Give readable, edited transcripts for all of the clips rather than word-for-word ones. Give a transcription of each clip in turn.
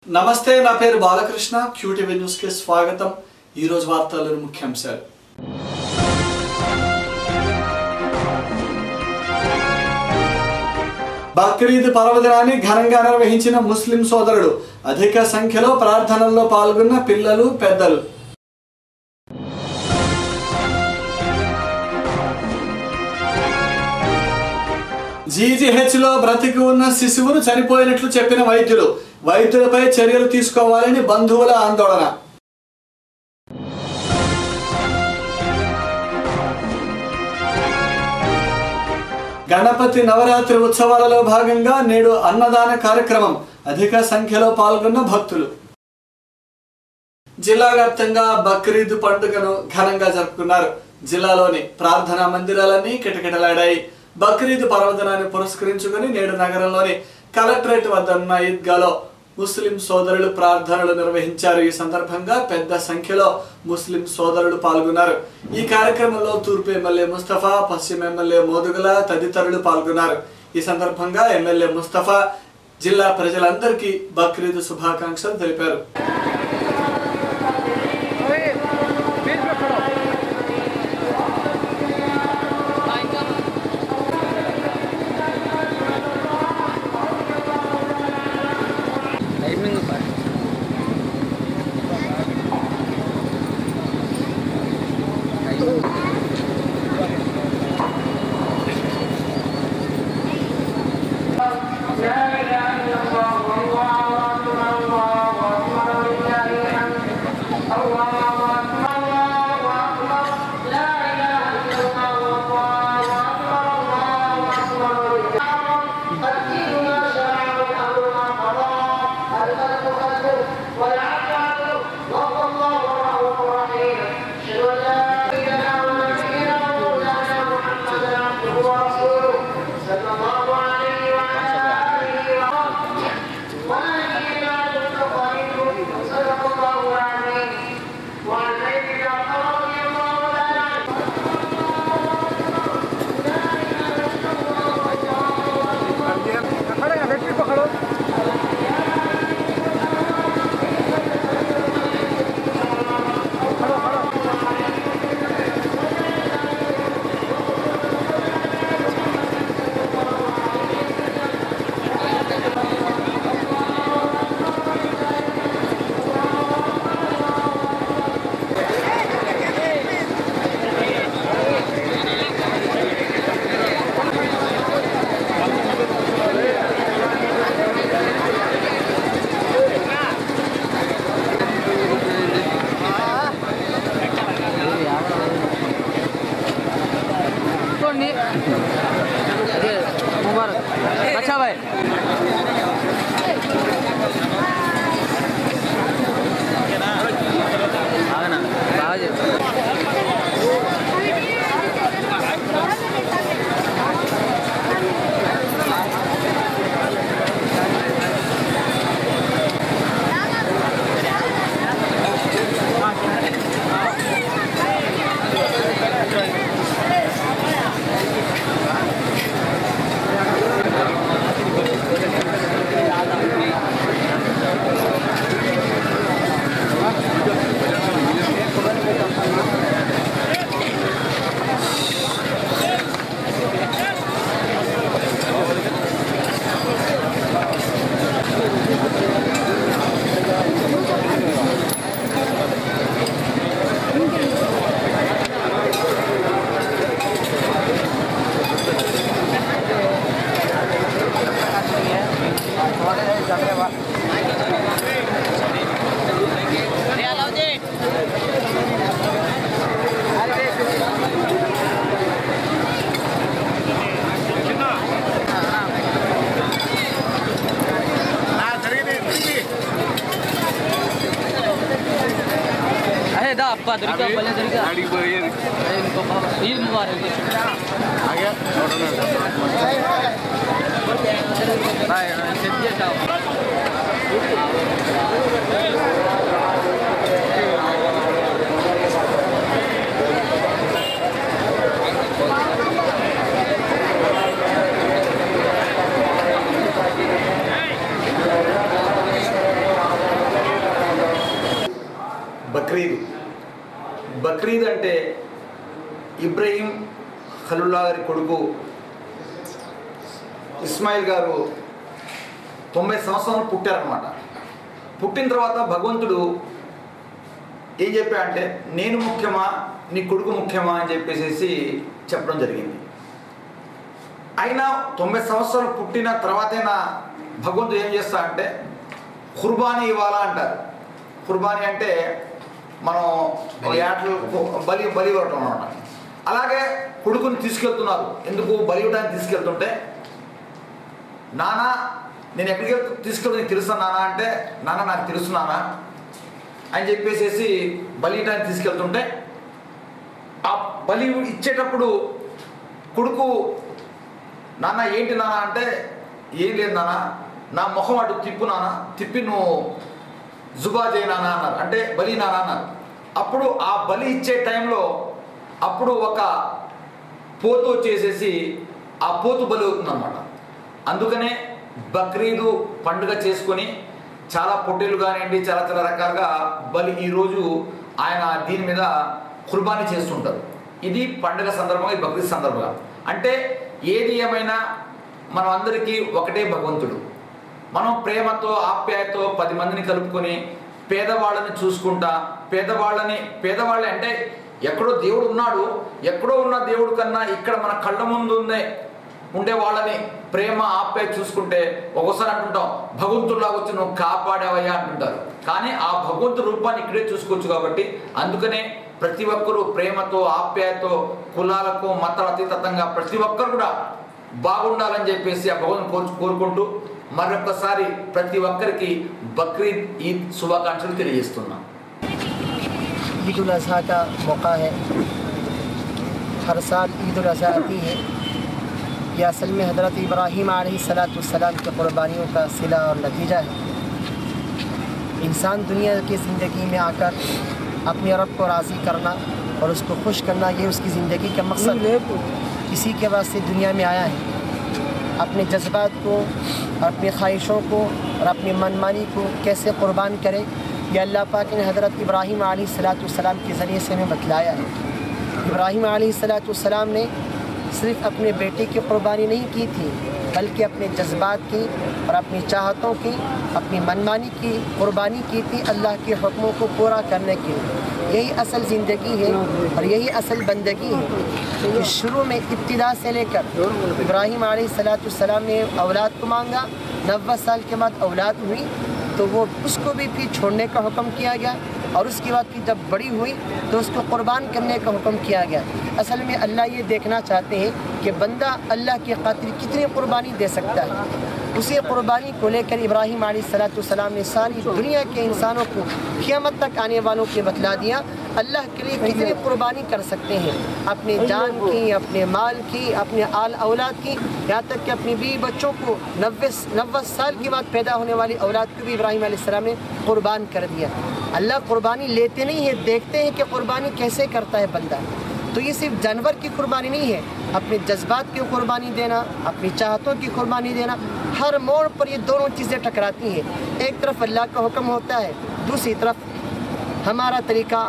నమస్తే, నా పేరు బాలకృష్ణ. క్యూటీవీ న్యూస్ కి స్వాగతం. ఈ రోజు వార్తల్లోని ముఖ్యాంశాలు. బక్రీద్ పర్వదినాన్ని ఘనంగా నిర్వహించిన ముస్లిం సోదరులు. అధిక సంఖ్యలో ప్రార్థనల్లో పాల్గొన్న పిల్లలు, పెద్దలు. జీజీహెచ్లో బ్రతికి ఉన్న శిశువును చనిపోయినట్లు చెప్పిన వైద్యులపై చర్యలు తీసుకోవాలని బంధువుల ఆందోళన. గణపతి నవరాత్రి ఉత్సవాలలో భాగంగా నేడు అన్నదాన కార్యక్రమం. అధిక సంఖ్యలో పాల్గొన్న భక్తులు. జిల్లా వ్యాప్తంగా బక్రీద్ పండుగను ఘనంగా జరుపుకున్నారు. జిల్లాలోని ప్రార్థనా మందిరాలన్నీ కిటకిటలాడాయి. బక్రీద్ పర్వదినాన్ని పురస్కరించుకుని నేడు నగరంలోని కలెక్టరేట్ వద్ద ఉన్న ఈద్గాలో ముస్లిం సోదరులు ప్రార్థనలు నిర్వహించారు. ఈ సందర్భంగా పెద్ద సంఖ్యలో ముస్లిం సోదరులు పాల్గొన్నారు. ఈ కార్యక్రమంలో తూర్పు ఎమ్మెల్యే ముస్తఫా, పశ్చిమ ఎమ్మెల్యే మోదుగుల తదితరులు పాల్గొన్నారు. ఈ సందర్భంగా ఎమ్మెల్యే ముస్తఫా జిల్లా ప్రజలందరికీ బక్రీద్ శుభాకాంక్షలు తెలిపారు. अच्छा भाई आपका तरीका पहले तरीका इनको ईद मुबारक आ गया भाई सच्चे जाओ బక్రీద్ అంటే ఇబ్రహీం ఖలీలుల్లాహ్ గారి కొడుకు ఇస్మాయిల్ గారు 90 సంవత్సరాలు పుట్టారనమాట. పుట్టిన తర్వాత భగవంతుడు ఏం చెప్పాడంటే నేను ముఖ్యమా నీ కొడుకు ముఖ్యమా అని చెప్పేసి చెప్పడం జరిగింది. అయినా 90 సంవత్సరాలు పుట్టిన తర్వాతైనా భగవంతుడు ఏం చేస్తా అంటే ఖుర్బానీ ఇవ్వాలా అంటారు. ఖుర్బానీ అంటే మనం యాట్లు బలి ఇవ్వటం అన్నమాట. అలాగే కొడుకుని తీసుకెళ్తున్నారు. ఎందుకు బలి ఇవ్వడానికి తీసుకెళ్తుంటే నాన్న నేను ఎక్కడికి తీసుకెళ్తా నీకు తెలుసా నాన్న అంటే నాన్న నాకు తెలుసు నాన్న అని చెప్పేసి బలి ఇవ్వడానికి తీసుకెళ్తుంటే ఆ బలి ఇచ్చేటప్పుడు కొడుకు నాన్న ఏంటి నాన్న అంటే ఏం లేదు నాన్న నా ముఖం అటు తిప్పు నాన్న తిప్పి నువ్వు జుబా చేయి నాన్న అన్నారు. అంటే బలి నాన్న అన్నారు. అప్పుడు ఆ బలి ఇచ్చే టైంలో అప్పుడు ఒక పోతు వచ్చేసేసి ఆ పోతు బలి అవుతుంది అన్నమాట. అందుకనే బక్రీదు పండుగ చేసుకొని చాలా పొట్టేలు కానివ్వండి చాలా చాలా రకాలుగా బలి ఈరోజు ఆయన దీని మీద ఖుర్బానీ చేస్తుంటారు. ఇది పండుగ సందర్భంగా ఈ బక్రీద్ సందర్భంగా అంటే ఏది ఏమైనా మనం అందరికీ ఒకటే భగవంతుడు. మనం ప్రేమతో ఆప్యాయతో 10 మందిని కలుపుకొని పేదవాళ్ళని చూసుకుంటా పేదవాళ్ళని అంటే ఎక్కడో దేవుడు ఉన్నాడు, ఎక్కడో ఉన్న దేవుడు కన్నా ఇక్కడ మన కళ్ళ ముందు ఉండే వాళ్ళని ప్రేమ ఆప్యాయత చూసుకుంటే ఒకసారి అంటుంటాం భగవంతుడిలాగా వచ్చి నువ్వు కాపాడావయ్యా అంటుంటారు. కానీ ఆ భగవంతుడి రూపాన్ని ఇక్కడే చూసుకోవచ్చు. కాబట్టి అందుకనే ప్రతి ఒక్కరూ ప్రేమతో ఆప్యాయతో కులాలకు మతాలకు అతీతంగా ప్రతి ఒక్కరు కూడా బాగుండాలని చెప్పేసి ఆ భగవంతుని కోరుకుంటూ మరొకసారి ప్రతి ఒక్కరికి బక్రీద్ ఈద్ శుభాకాంక్షలు తెలియజేస్తున్నాం. ईद उल अज़हा का मौका है. हर साल ईद उल अज़हा आती है. यह असल में हज़रत इब्राहीम अलैहिस्सलाम की क़ुरबानियों का सिला और नतीजा है. इंसान दुनिया की ज़िंदगी में आकर अपने रब को राज़ी करना और उसको खुश करना ये उसकी ज़िंदगी का मकसद है. इसी के वास्ते दुनिया में आया है. अपने जज्बात को, अपनी ख्वाहिशों को और अपनी मनमानी को कैसे क़ुरबान करे ये अल्लाह पाक ने हज़रत इब्राहीम अलैहिस्सलाम के ज़रिए से हमें बतलाया है. इब्राहीम अलैहिस्सलाम ने सिर्फ़ अपने बेटे की क़ुरबानी नहीं की थी बल्कि अपने जज्बात की और अपनी चाहतों की अपनी मनमानी की क़ुरबानी की थी अल्लाह के हुक्मों को पूरा करने के लिए. यही असल ज़िंदगी है और यही असल बंदगी है. तो शुरू में इब्तिदा से लेकर इब्राहीम अलैहिस्सलाम ने औलाद को मांगा. 90 साल के बाद औलाद हुई तो वो उसको भी फिर छोड़ने का हुक्म किया गया और उसके बाद फिर जब बड़ी हुई तो उसको क़ुरबान करने का हुक्म किया गया. असल में अल्लाह ये देखना चाहते हैं कि बंदा अल्लाह के खातिर कितनी क़ुरबानी दे सकता है. उसी क़ुरबानी को लेकर इब्राहीम अलैहिस्सलाम ने सारी दुनिया के इंसानों को क़यामत तक आने वालों को बतला दिया अल्लाह के लिए कितनी क़ुरबानी कर सकते हैं. अपने जान की, अपने माल की, अपने आल औलाद की, यहाँ तक कि अपनी बीवी बच्चों को 90 साल के बाद पैदा होने वाली औलाद को भी इब्राहीम अलैहिस्सलाम ने क़ुरबान कर दिया. अल्लाह क़ुरबानी लेते नहीं है, देखते हैं कि क़ुरबानी कैसे करता है बंदा. तो ये सिर्फ जानवर की क़ुरबानी नहीं है, अपने जज्बात की क़ुरबानी देना, अपनी चाहतों की क़ुरबानी देना. हर मोड़ पर ये दोनों चीज़ें टकराती हैं. एक तरफ अल्लाह का हुक्म होता है, दूसरी तरफ हमारा तरीका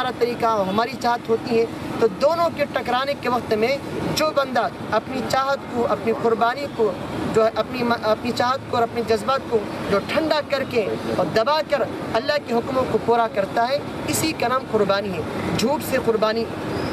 हमारी चाहत होती है. तो दोनों के टकराने के वक्त में जो बंदा अपनी चाहत को, अपनी क़ुरबानी को, जो अपनी चाहत को और अपने जज्बात को जो ठंडा करके और दबा कर अल्लाह के हुक्मों को पूरा करता है इसी का नाम क़ुरबानी है. झूठ से क़ुरबानी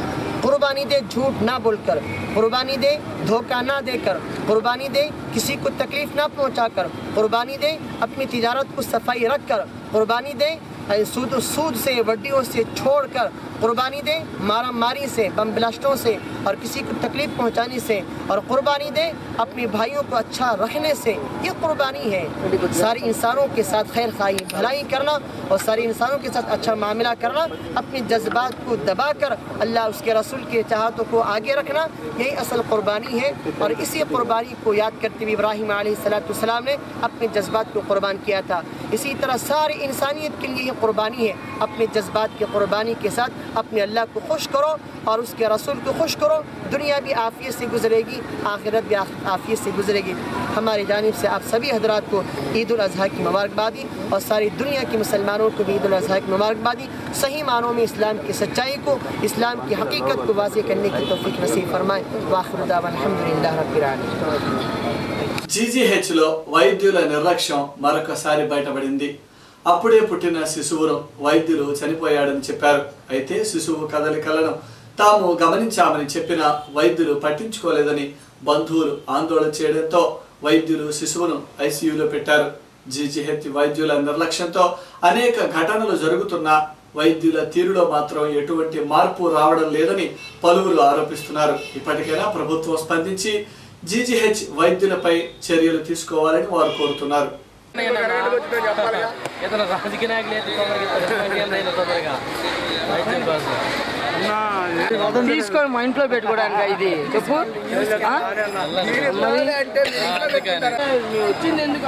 दे झूठ ना बोलकर, क़ुरबानी दे धोखा ना देकर, क़ुरबानी दे किसी को तकलीफ़ ना पहुंचाकर, क़ुरबानी दे अपनी तिजारत को सफाई रख कर, क़ुरबानी दे सूद से वड्डियों से छोड़कर, क़ुरबानी दे मारा मारी से, बम ब्लास्टों से और किसी को तकलीफ़ पहुंचाने से, और क़ुरबानी दे अपने भाइयों को अच्छा रखने से. ये क़ुरबानी है. सारे इंसानों के साथ खैर खाई भलाई करना और सारे इंसानों के साथ अच्छा मामला करना, अपने जज्बात को दबा कर अल्लाह उसके रसूल की चाहतों को आगे रखना, यही असल क़ुरबानी है. और इसी क़ुरबानी को याद करते हुए इब्राहीम अलैहिस्सलाम ने अपने जज्बात को क़ुरबान किया था. इसी तरह सारी इंसानियत के लिए कुर्बानी है, अपने जज्बात की कुर्बानी के साथ अपने अल्लाह को खुश करो और उसके रसूल को खुश करो। दुनिया भी आफियत से गुजरेगी, आखिरत भी आफियत से गुजरेगी। हमारी जानिब से आप सभी हजरात को ईद उल अज़हा की मुबारकबादी और सारी दुनिया के मुसलमानों को भी ईद उल अज़हा की मुबारकबादी। सही मानों में इस्लाम की सच्चाई को, इस्लाम की हकीकत को वाज़ेह करने की तौफीक नसीब फरमाए। वाखिर दावा अल्हम्दुलिल्लाह रब्बिल आलमीन। జీజీహెచ్లో వైద్యుల నిర్లక్ష్యం మరొకసారి బయటపడింది. అప్పుడే పుట్టిన శిశువును వైద్యులు చనిపోయాడని చెప్పారు. అయితే శిశువు కదలికలను తాము గమనించామని చెప్పిన వైద్యులు పట్టించుకోలేదని బంధువులు ఆందోళన చేయడంతో వైద్యులు శిశువును ఐసీయూలో పెట్టారు. జీజీహెచ్ వైద్యుల నిర్లక్ష్యంతో అనేక ఘటనలు జరుగుతున్నా వైద్యుల తీరులో మాత్రం ఎటువంటి మార్పు రావడం లేదని పలువురు ఆరోపిస్తున్నారు. ఇప్పటికైనా ప్రభుత్వం స్పందించి జీజీహెచ్ వైద్యులపై చర్యలు తీసుకోవాలని వారు కోరుతున్నారు. తీసుకొని మా ఇంట్లో పెట్టుకోవడానికి ఇది చెప్పు వచ్చింది ఎందుకు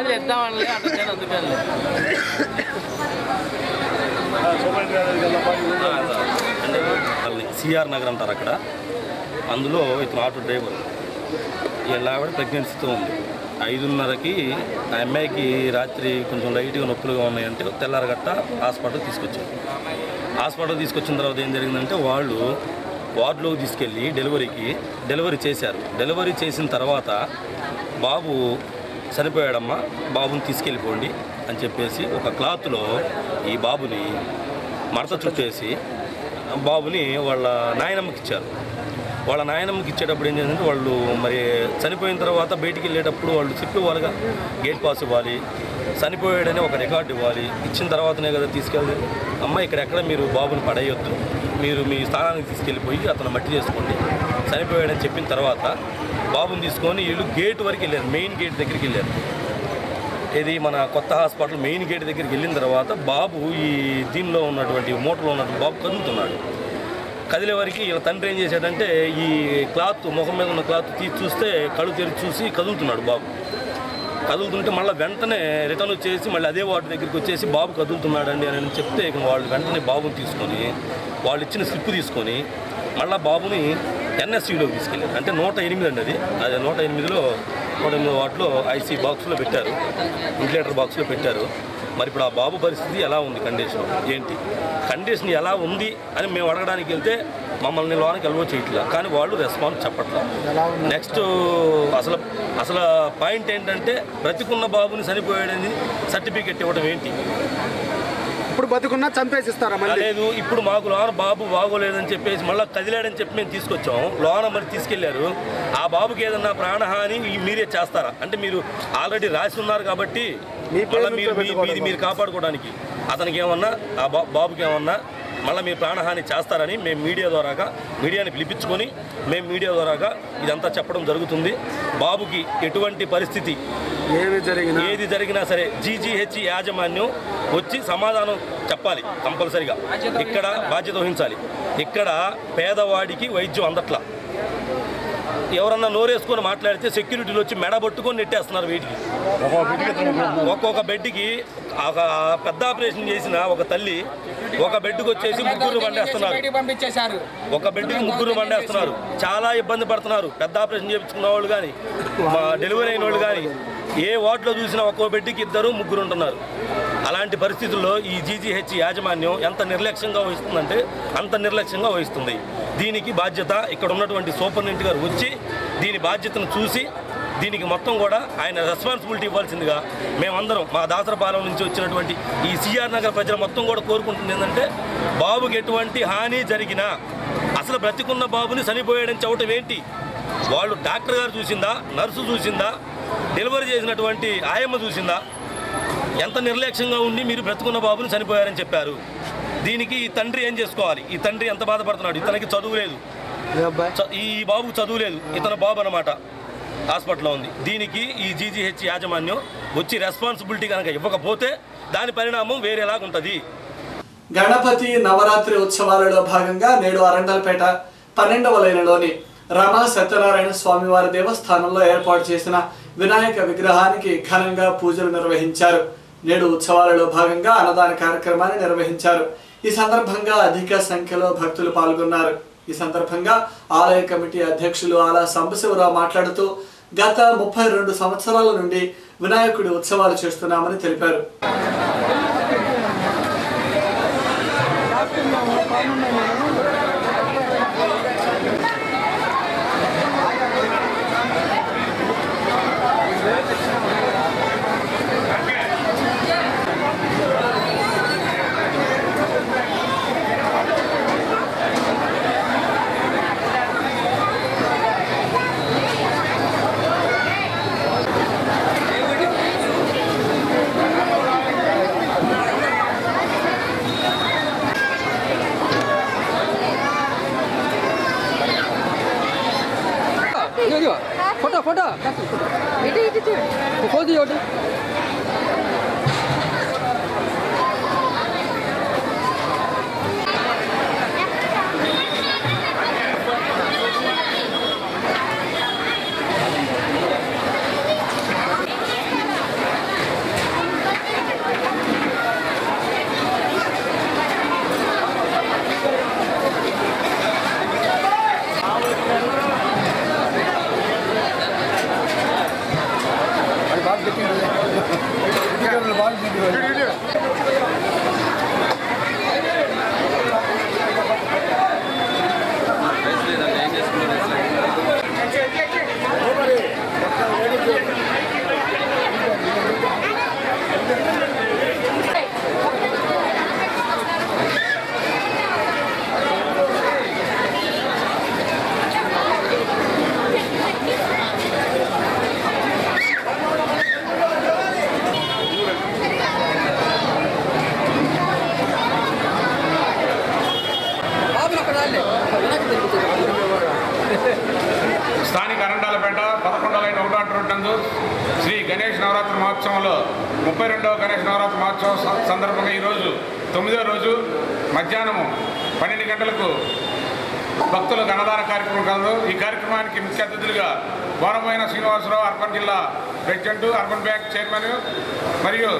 సిఆర్ నగర్ అంటారు అక్కడ. అందులో ఇతను ఆటో డ్రైవర్, ఇలా ఆవిడ ప్రెగ్నెన్సీతో ఉంది. 5:30కి ఆ అమ్మాయికి రాత్రి కొంచెం లైట్గా నొప్పులుగా ఉన్నాయంటే తెల్లారగట్ట హాస్పిటల్ తీసుకొచ్చారు. హాస్పిటల్ తీసుకొచ్చిన తర్వాత ఏం జరిగిందంటే వాళ్ళు వార్డులోకి తీసుకెళ్ళి డెలివరీ చేశారు. డెలివరీ చేసిన తర్వాత బాబు చనిపోయాడమ్మా, బాబుని తీసుకెళ్ళిపోండి అని చెప్పేసి ఒక క్లాత్లో ఈ బాబుని మడత చుట్టేసి బాబుని వాళ్ళ నాయనమ్మకి ఇచ్చారు. వాళ్ళ నాయనమ్మకి ఇచ్చేటప్పుడు ఏం చేసిందంటే వాళ్ళు మరి చనిపోయిన తర్వాత బయటికి వెళ్ళేటప్పుడు వాళ్ళు చెప్పేవాళ్ళుగా గేట్ పాస్ ఇవ్వాలి, చనిపోయాడని ఒక రికార్డు ఇవ్వాలి. ఇచ్చిన తర్వాతనే కదా తీసుకెళ్ళి అమ్మ ఇక్కడెక్కడ మీరు బాబుని పడేయొద్దు, మీరు మీ స్థానానికి తీసుకెళ్ళిపోయి అతను మట్టి చేసుకోండి చనిపోయాడని చెప్పిన తర్వాత బాబుని తీసుకొని వీళ్ళు గేట్ వరకు వెళ్ళారు. మెయిన్ గేట్ దగ్గరికి వెళ్ళారు. ఇది మన కొత్త హాస్పిటల్ మెయిన్ గేట్ దగ్గరికి వెళ్ళిన తర్వాత బాబు ఈ దీనిలో ఉన్నటువంటి మూటలో ఉన్నటువంటి బాబు కదులుతున్నాడు. కదిలే వరకు వీళ్ళ తండ్రి ఏం చేశాడంటే ఈ క్లాత్ ముఖం మీద ఉన్న క్లాత్ తీసి చూస్తే కళ్ళు తెరిచి చూసి కదులుతున్నాడు బాబు. కదులుతుంటే మళ్ళీ వెంటనే రిటర్న్ వచ్చేసి మళ్ళీ అదే వార్డు దగ్గరికి వచ్చేసి బాబు కదులుతున్నాడండి అని చెప్తే ఇక వాళ్ళు వెంటనే బాబుని తీసుకొని వాళ్ళు ఇచ్చిన స్లిప్ తీసుకొని మళ్ళీ బాబుని ఎన్ఎస్యూలోకి తీసుకెళ్ళారు. అంటే 108 అండి అది 108లో 108 వార్డులో ఐసీ బాక్స్లో పెట్టారు, వెంటిలేటర్ బాక్స్లో పెట్టారు. మరి ఇప్పుడు ఆ బాబు పరిస్థితి ఎలా ఉంది, కండిషన్ ఎలా ఉంది అని మేము అడగడానికి వెళ్తే మమ్మల్ని లోనికి అలవో చేయట్లా, కానీ వాళ్ళు రెస్పాన్స్ చెప్పట్లేదు. నెక్స్ట్ అసలు పాయింట్ ఏంటంటే బ్రతికున్న బాబుని చనిపోయాడని సర్టిఫికెట్ ఇవ్వడం ఏంటి? ఇప్పుడు బతుకున్నా చంపేసిస్తారా? లేదు, ఇప్పుడు మాకు లోన బాబు బాగోలేదని చెప్పేసి మళ్ళీ కదిలాడని చెప్పి మేము తీసుకొచ్చాం. లోన మరి తీసుకెళ్లారు. ఆ బాబుకి ఏదన్నా ప్రాణహాని మీరే చేస్తారా? అంటే మీరు ఆల్రెడీ రాసి ఉన్నారు కాబట్టి మీరు కాపాడుకోవడానికి అతనికి ఏమన్నా ఆ బాబుకి ఏమన్నా మళ్ళీ మీరు ప్రాణహాని చేస్తారని మేము మీడియాని పిలిపించుకొని మేము మీడియా ద్వారాగా ఇదంతా చెప్పడం జరుగుతుంది. బాబుకి ఎటువంటి పరిస్థితి ఏది జరిగినా సరే జీజీహెచ్ యాజమాన్యం వచ్చి సమాధానం చెప్పాలి కంపల్సరిగా. ఇక్కడ బాధ్యత వహించాలి. ఇక్కడ పేదవాడికి వైద్యం అందట్లా. ఎవరన్నా నోరేసుకొని మాట్లాడితే సెక్యూరిటీలు వచ్చి మెడబట్టుకొని నెట్టేస్తున్నారు. వీటికి ఒక్కొక్క బెడ్కి ఒక పెద్ద ఆపరేషన్ చేసిన ఒక తల్లి ఒక బెడ్కి వచ్చేసి 3 వండేస్తున్నారు. ఒక బెడ్కి 3 వండేస్తున్నారు. చాలా ఇబ్బంది పడుతున్నారు. పెద్ద ఆపరేషన్ చేయించుకున్న వాళ్ళు కానీ డెలివరీ అయిన వాళ్ళు కానీ ఏ వార్డులో చూసినా ఒక్కో బెడ్కి 2-3 ఉంటున్నారు. అలాంటి పరిస్థితుల్లో ఈ జీజీహెచ్ యాజమాన్యం ఎంత నిర్లక్ష్యంగా వహిస్తుందంటే అంత నిర్లక్ష్యంగా వహిస్తుంది. దీనికి బాధ్యత ఇక్కడ ఉన్నటువంటి సూపరింటెండెంట్ గారు వచ్చి దీని బాధ్యతను చూసి దీనికి మొత్తం కూడా ఆయన రెస్పాన్సిబిలిటీ ఇవ్వాల్సిందిగా మేమందరం మా దాసరపాలెం నుంచి వచ్చినటువంటి ఈ సిఆర్ నగర్ ప్రజలు మొత్తం కూడా కోరుకుంటుంది ఏంటంటే బాబుకి ఎటువంటి హాని జరిగినా అసలు బ్రతికున్న బాబుని చనిపోయాడని చెప్పటం ఏంటి? వాళ్ళు డాక్టర్ గారు చూసిందా, నర్సు చూసిందా, డెలివరీ చేసినటువంటి ఆయమ్మ చూసిందా? ఎంత నిర్లక్ష్యంగా ఉండి మీరు బ్రతుకున్న బాబుని చనిపోయారని చెప్పారు. దీనికి ఈ తండ్రి ఏం చేసుకోవాలి? ఈ తండ్రి ఎంత బాధపడుతున్నాడు? ఇతనికి చదువు లేదు, ఈ బాబుకు చదువు లేదు, ఇతని బాబు అన్నమాట హాస్పిటల్లో ఉంది. దీనికి ఈ జీజీహెచ్ యాజమాన్యం వచ్చి రెస్పాన్సిబిలిటీ కనుక ఇవ్వకపోతే దాని పరిణామం వేరేలాగుంటుంది. గణపతి నవరాత్రి ఉత్సవాలలో భాగంగా నేడు అరండల్పేట 12వ లైన్లోని రమా సత్యనారాయణ స్వామివారి దేవస్థానంలో ఏర్పాటు చేసిన వినాయక విగ్రహానికి ఘనంగా పూజలు నిర్వహించారు. నేడు ఉత్సవాలలో భాగంగా అన్నదాన కార్యక్రమాన్ని నిర్వహించారు. ఈ సందర్భంగా అధిక సంఖ్యలో భక్తులు పాల్గొన్నారు. ఈ సందర్భంగా ఆలయ కమిటీ అధ్యక్షులు ఆలా సంబశివరావు మాట్లాడుతూ గత 32 సంవత్సరాల నుండి వినాయకుడి ఉత్సవాలు చేస్తున్నామని తెలిపారు. फोटो फोटो खोदी స్థానిక అరండాలపేట 11వ లైన్ 1 రోడ్ నందు శ్రీ గణేష్ నవరాత్రి మహోత్సవంలో 32వ గణేష్ నవరాత్రి మహోత్సవం సందర్భంగా ఈరోజు 9వ రోజు మధ్యాహ్నం 12 గంటలకు భక్తులకు అన్నదాన కార్యక్రమం కలదు. ఈ కార్యక్రమానికి ముఖ్య అతిథులుగా బోనబోయిన శ్రీనివాసరావు అర్బన్ జిల్లా ప్రెసిడెంట్, అర్బన్ బ్యాంక్ చైర్మన్ మరియు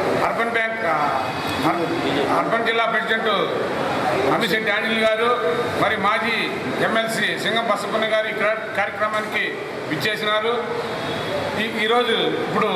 అర్బన్ జిల్లా ప్రెసిడెంట్ అమ్మిశెట్టి ఆంజనేయులు గారు మరి మాజీ ఎమ్మెల్సీ సింగం బసప్పన్న గారు ఈ కార్యక్రమానికి విచ్చేసినారు. ఈరోజు ఇప్పుడు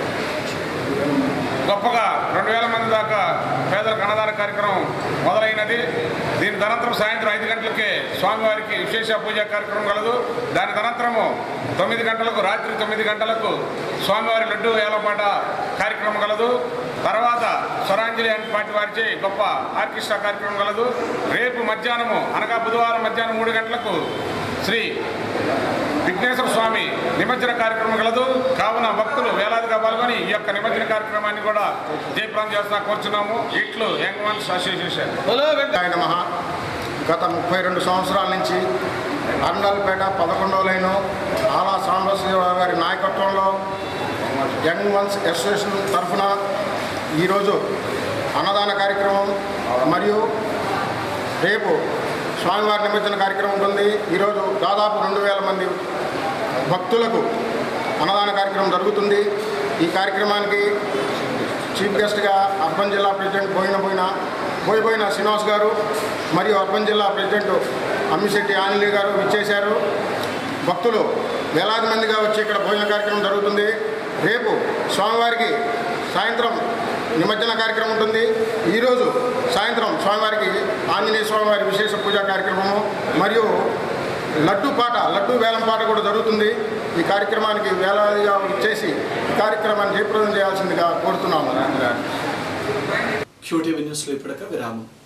గొప్పగా 2000 మంది దాకా పేదలకు అన్నదాన కార్యక్రమం మొదలైనది. దీని తనంతరం సాయంత్రం 5 గంటలకే స్వామివారికి విశేష పూజా కార్యక్రమం కలదు. దాని తనంతరము 9 గంటలకు రాత్రి 9 గంటలకు స్వామివారి లడ్డు వేలపాట కార్యక్రమం కలదు. తర్వాత స్వరాంజలి అండ్ పార్టీ వారిచే గొప్ప ఆర్కెస్ట్రా కార్యక్రమం కలదు. రేపు మధ్యాహ్నము అనగా బుధవారం మధ్యాహ్నం 3 గంటలకు శ్రీ విఘ్నేశ్వర స్వామి నిమజ్జన కార్యక్రమం కలదు. కావున భక్తులు వేలాదిగా పాల్గొని ఈ యొక్క నిమజ్జన కార్యక్రమాన్ని కూడా జయప్రదం చేస్తా కోరుచున్నాము. ఇట్లు యంగ్ వన్స్ అసోసియేషన్. గత 32 సంవత్సరాల నుంచి అరండాలపేట 11వ లైను ఆలా సాంబశివరావు గారి నాయకత్వంలో యంగ్ వన్స్ అసోసియేషన్ తరఫున ఈరోజు అన్నదాన కార్యక్రమం మరియు రేపు స్వామివారి నిమజ్జన కార్యక్రమం ఉంటుంది. ఈరోజు దాదాపు 2000 మంది భక్తులకు అన్నదాన కార్యక్రమం జరుగుతుంది. ఈ కార్యక్రమానికి చీఫ్ గెస్ట్గా అర్బన్ జిల్లా ప్రెసిడెంట్ బోయిన శ్రీనివాస్ గారు మరియు అర్బన్ జిల్లా ప్రెసిడెంట్ అమ్మిశెట్టి ఆంజనేయులు గారు విచ్చేశారు. భక్తులు వేలాది మందిగా వచ్చి ఇక్కడ భోజన కార్యక్రమం జరుగుతుంది. రేపు స్వామివారికి సాయంత్రం నిమజ్జన కార్యక్రమం ఉంటుంది. ఈరోజు సాయంత్రం స్వామివారికి ఆంజనేయ స్వామివారి విశేష పూజా కార్యక్రమము మరియు లడ్డు వేలం పాట కూడా జరుగుతుంది. ఈ కార్యక్రమానికి వేలాదిగా చేసి ఈ కార్యక్రమాన్ని జయప్రదం చేయాల్సిందిగా కోరుతున్నాము. QTV న్యూస్లో ఇప్పటిక విరామం.